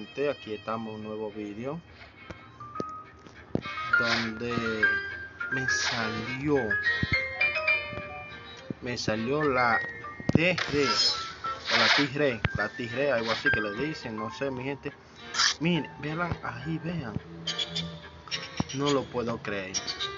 gente, aquí estamos en un nuevo vídeo donde me salió la tigre o la tigre, algo así que le dicen, no sé mi gente. Miren, vean ahí, vean, no lo puedo creer,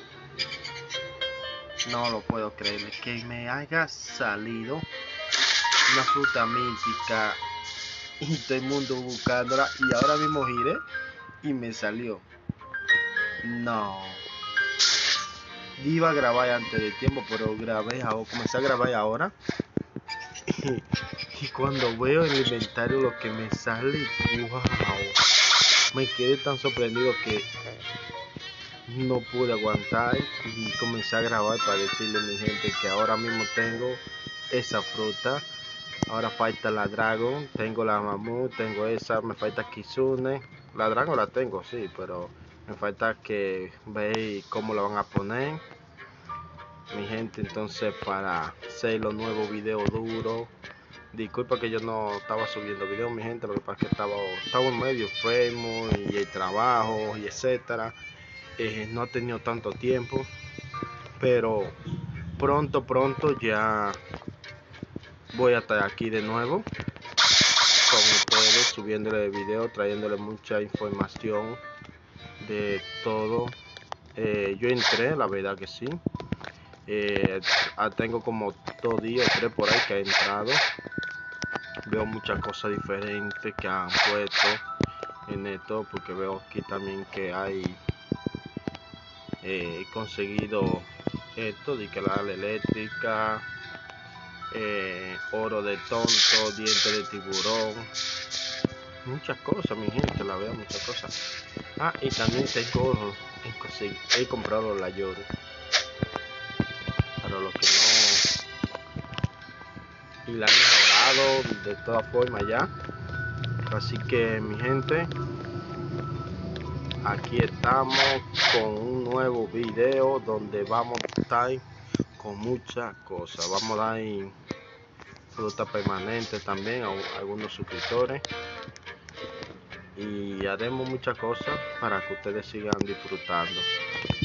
que me haya salido una fruta mítica y todo el mundo buscándola, y ahora mismo giré y me salió. No, iba a grabar antes de tiempo, pero grabé ahora, comencé a grabar ahora. Y cuando veo el inventario lo que me sale, wow, me quedé tan sorprendido que no pude aguantar y comencé a grabar para decirle a mi gente que ahora mismo tengo esa fruta. Ahora falta la Dragon, tengo la Mamut, tengo esa, me falta Kitsune. La Dragon la tengo, sí, pero me falta que veáis cómo la van a poner, mi gente. Entonces, para hacer los nuevos videos duros, disculpa que yo no estaba subiendo videos, mi gente, lo que pasa es que estaba medio enfermo y el trabajo y etcétera. No he tenido tanto tiempo, pero pronto ya voy a estar aquí de nuevo con ustedes, subiéndole video, trayéndole mucha información de todo. Yo entré, la verdad que sí. Tengo como 2 días o 3 por ahí que he entrado. Veo muchas cosas diferentes que han puesto en esto, porque veo aquí también que hay conseguido esto de que la eléctrica, oro de tonto, diente de tiburón, muchas cosas mi gente, la verdad, muchas cosas. Y también he comprado la Yori para los que no, y la han mejorado de todas formas ya. Así que mi gente, aquí estamos con un nuevo video donde vamos a estar con muchas cosas. Vamos a dar fruta permanente también a algunos suscriptores, y haremos muchas cosas para que ustedes sigan disfrutando.